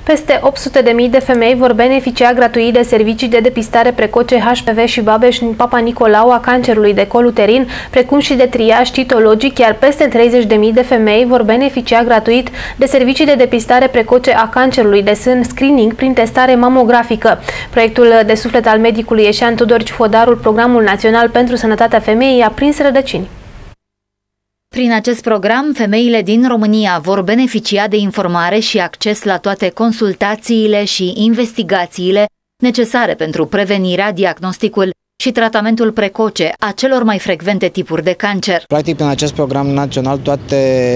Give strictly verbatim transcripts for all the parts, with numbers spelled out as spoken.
Peste opt sute de mii de femei vor beneficia gratuit de servicii de depistare precoce H P V și Babeș în Papa Nicolau a cancerului de col uterin, precum și de triaj citologic, iar peste treizeci de mii de femei vor beneficia gratuit de servicii de depistare precoce a cancerului de sân, screening prin testare mamografică. Proiectul de suflet al medicului Eșan Tudor Ciufodarul, Programul Național pentru Sănătatea Femeii, a prins rădăcini. Prin acest program, femeile din România vor beneficia de informare și acces la toate consultațiile și investigațiile necesare pentru prevenirea, diagnosticul și tratamentul precoce a celor mai frecvente tipuri de cancer. Practic, prin acest program național, toate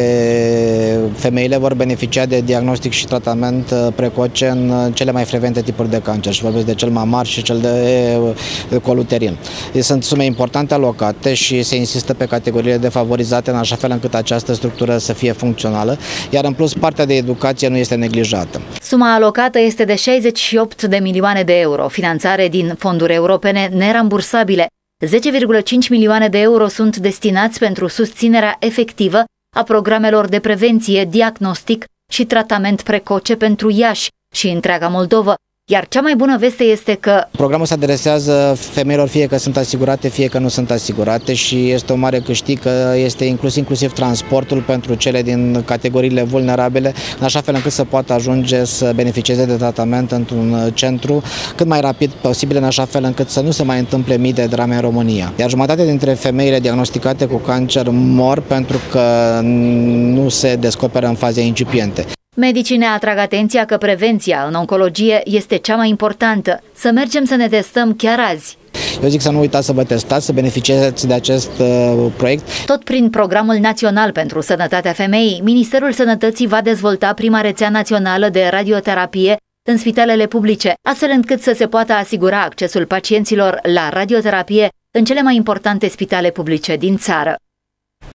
femeile vor beneficia de diagnostic și tratament precoce în cele mai frecvente tipuri de cancer. Și vorbesc de cel mamar și cel de col uterin. Sunt sume importante alocate și se insistă pe categoriile defavorizate în așa fel încât această structură să fie funcțională, iar în plus partea de educație nu este neglijată. Suma alocată este de șaizeci și opt de milioane de euro, finanțare din fonduri europene nerambursabile. zece virgulă cinci milioane de euro sunt destinați pentru susținerea efectivă a programelor de prevenție, diagnostic și tratament precoce pentru Iași și întreaga Moldovă. Iar cea mai bună veste este că programul se adresează femeilor fie că sunt asigurate, fie că nu sunt asigurate și este o mare câștig că este inclus inclusiv transportul pentru cele din categoriile vulnerabile, în așa fel încât să poată ajunge să beneficieze de tratament într-un centru cât mai rapid posibil, în așa fel încât să nu se mai întâmple mii de drame în România. Iar jumătate dintre femeile diagnosticate cu cancer mor pentru că nu se descoperă în faze incipiente. Medicii ne atrag atenția că prevenția în oncologie este cea mai importantă. Să mergem să ne testăm chiar azi. Eu zic să nu uitați să vă testați, să beneficiați de acest uh, proiect. Tot prin Programul Național pentru Sănătatea Femeii, Ministerul Sănătății va dezvolta prima rețea națională de radioterapie în spitalele publice, astfel încât să se poată asigura accesul pacienților la radioterapie în cele mai importante spitale publice din țară.